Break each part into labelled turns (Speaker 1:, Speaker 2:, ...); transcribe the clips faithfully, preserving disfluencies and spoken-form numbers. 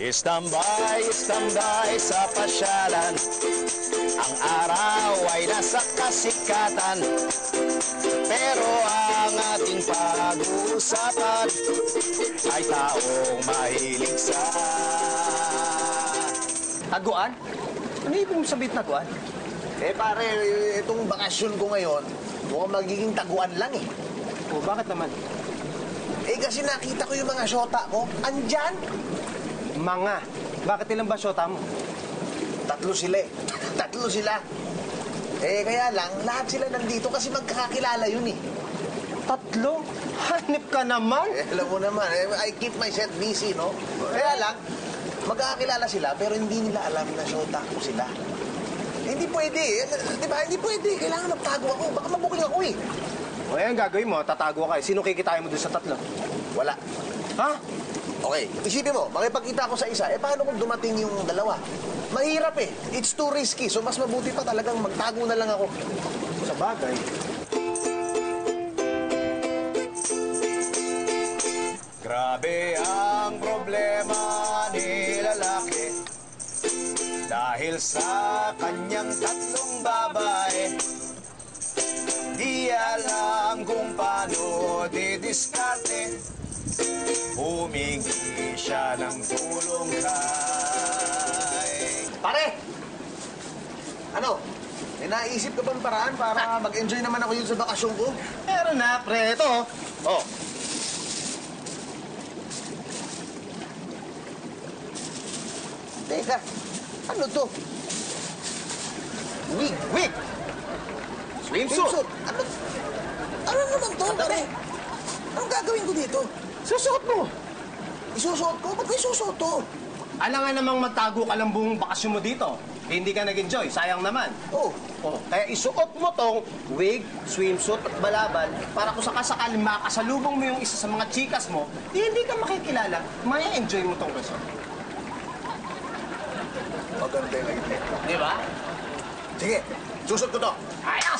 Speaker 1: Istambay, istambay sa pasyalan. Ang araw ay nasa kasikatan, pero ang ating pag-uusapan ay taong mahilig sa
Speaker 2: taguan? Ano ibig sabihin taguan?
Speaker 3: Eh pare, itong bakasyon ko ngayon, mukhang magiging taguan lang eh.
Speaker 2: O, bakit naman?
Speaker 3: Eh kasi nakita ko yung mga syota ko, andyan.
Speaker 2: Mga. Bakit ilang ba syota mo?
Speaker 3: Tatlo sila eh. Tatlo sila. Eh kaya lang, lahat sila nandito kasi magkakakilala yun eh.
Speaker 2: Tatlo? Hanip ka naman?
Speaker 3: Eh, alam mo naman, eh, I keep myself busy, no? Kaya lang, magkakakilala sila pero hindi nila alam na syota ko sila. Eh, hindi pwede eh. Di ba? Hindi pwede. Kailangan magtago ako. Baka mabuking ako eh.
Speaker 2: O, yan gagawin mo. Tatago ka eh. Sino kikitain mo dun sa tatlo?
Speaker 3: Wala.
Speaker 2: Ha?
Speaker 3: Okay, isipin mo, makipagkita ako sa isa, eh paano kung dumating yung dalawa? Mahirap eh. It's too risky. So mas mabuti pa talagang magtago na lang ako.
Speaker 2: Sa bagay.
Speaker 1: grabe ang problema ni lalaki. Dahil sa kanyang tatlong babae, di alam kung paano didiskarte. Humingi siya ng tulong kay...
Speaker 3: Pare! Ano? May naisip ka bang paraan para mag-enjoy naman ako yun sa bakasyon ko?
Speaker 2: Meron na, pre. Ito.
Speaker 3: Oh. Teka, ano to? Wig, wig!
Speaker 2: Swimsuit.
Speaker 3: Swimsuit! Ano? Ano naman to, pare? Anong gagawin ko dito?
Speaker 2: Susuot mo.
Speaker 3: Isusuot ko? Ba't ko isusuot to?
Speaker 2: Alam nga namang magtago ka lang buong bakasyon mo dito. Hindi ka nag-enjoy. Sayang naman.
Speaker 3: Oh.
Speaker 2: Oh, kaya isuot mo tong wig, swimsuit at balabal para kung sakasakaling makasalubong mo yung isa sa mga chikas mo, di hindi ka makikilala, may enjoy mo tong resort.
Speaker 3: Maganda yung idea.
Speaker 2: Di ba?
Speaker 3: Sige, susuot ko to.
Speaker 2: Ayos!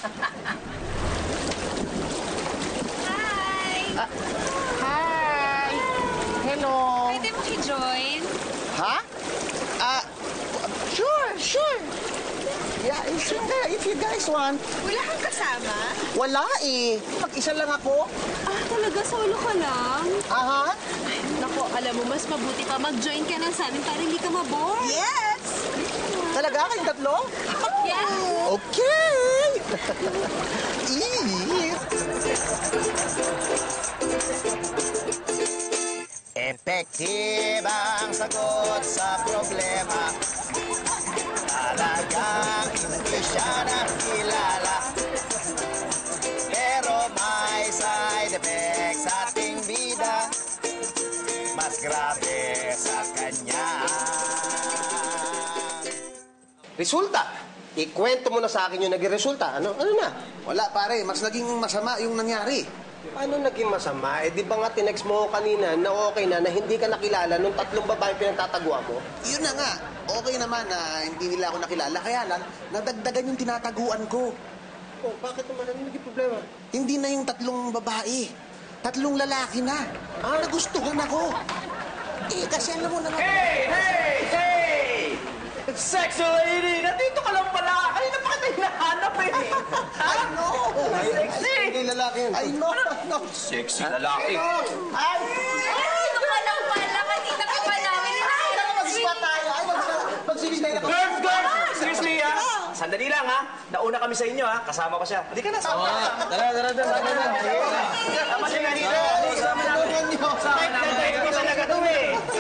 Speaker 4: Hi!
Speaker 2: Ah, hi! Hello!
Speaker 4: Pwede mo i-join?
Speaker 2: Ha? Ah, sure, sure. Yeah, sure, if you guys want.
Speaker 4: Wala kang kasama?
Speaker 2: Wala eh. Mag-isa lang ako.
Speaker 4: Ah, talaga? Solo ka lang?
Speaker 2: Aha.
Speaker 4: Naku, alam mo, mas mabuti pa mag-join ka na sa amin para hindi ka mabore.
Speaker 2: Yes! Talaga? Kayong tatlo?
Speaker 4: Yeah!
Speaker 2: Okay! Eat!
Speaker 1: Effective ang sagot sa problema. Talagang hindi siya nakilala, pero may side effects sa ating bida. Mas grabe sa kanya.
Speaker 2: Resulta. Ikwento mo na sa akin yung naging resulta. Ano, ano na?
Speaker 3: Wala, pare. Mas naging masama yung nangyari.
Speaker 2: Paano naging masama? Eh, di ba nga tinext mo kanina na okay na, na hindi ka nakilala nung tatlong babae pinagtatagwa mo?
Speaker 3: Yun na nga. Okay naman na hindi nila ako nakilala. Kaya lang, nadagdagan yung tinataguan ko.
Speaker 2: Oh, bakit naman? Ano naging problema?
Speaker 3: Hindi na yung tatlong babae. Tatlong lalaki na. Ah, nagustuhan ako. Eh, kasi alam mo naman...
Speaker 5: Hey! Hey! Hey! Sexy lady! Nandito ka lang pala! Kanina pa kita hinahanap eh!
Speaker 3: I know!
Speaker 5: Sexy!
Speaker 2: Hindi lalaki yun.
Speaker 3: I know! no.
Speaker 5: Sexy lalaki!
Speaker 3: Ay!
Speaker 4: Ano ka lang pala? Kanina ka pa namin hinahanap.
Speaker 3: Mag-spa tayo! Ay, mag-swimming tayo na.
Speaker 5: Girls, girls! Excuse me ha! Sandali lang ha! Nauna kami sa inyo ha! Kasama ko siya. Hindi ka na sa akin.
Speaker 2: Tara, tara, tara.
Speaker 5: Tama siya nga dito! Kasama namin. Sa akin namin. Hindi siya nagatuwi.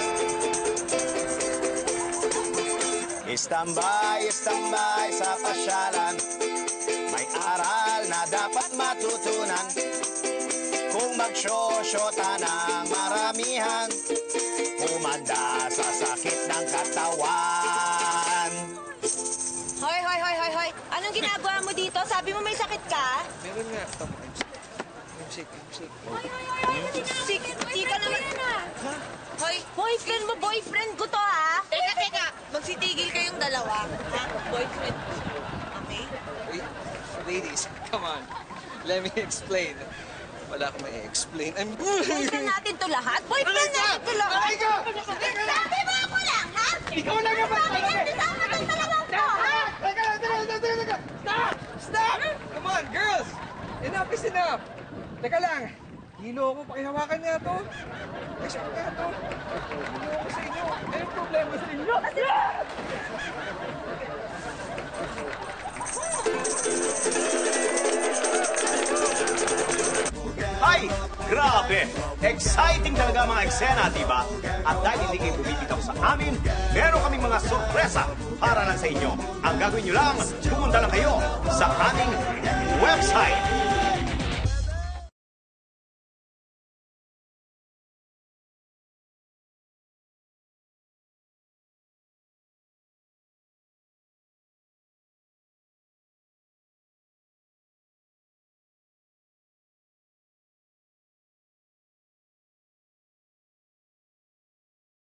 Speaker 1: Istambay, istambay sa pasyalan. May aral na dapat matutunan. Kung magsyosyotan ng maramihan, humanda sa sakit ng katawan.
Speaker 4: Hoy, hoy, hoy, hoy, hoy. Anong ginagawa mo dito? Sabi mo may sakit ka?
Speaker 6: Meron nga. I'm sick. I'm sick.
Speaker 4: Hoy, hoy, hoy, hoy. Sik, sika naman. Hoy, boyfriend mo, boyfriend ko to, ha? Teka, teka. Magsitigil kayong dalawa. Ha? Boyfriend ko. Okay?
Speaker 6: Wait, ladies, come on. Let me explain. Wala akong may explain. I'm...
Speaker 4: Boyfriend natin to lahat? Boyfriend natin to lahat? Sabi mo!
Speaker 5: Ikaw lang naman talaga!
Speaker 4: Kasama ng dalawang to, ha?
Speaker 5: Teka lang, teka lang, teka lang, teka lang! Stop! Stop! Come on, girls! Enough is enough! Teka lang, hilo ako, pakihawakan nga to. Extra nga to. Hilo ako sa inyo. May problema sa inyo.
Speaker 1: Ay, grabe! Exciting talaga mga eksena, di ba? At dahil hindi kayo bumibitaw sa amin, meron kaming mga sorpresa para lang sa inyo. Ang gagawin nyo lang, pumunta lang kayo sa aming website.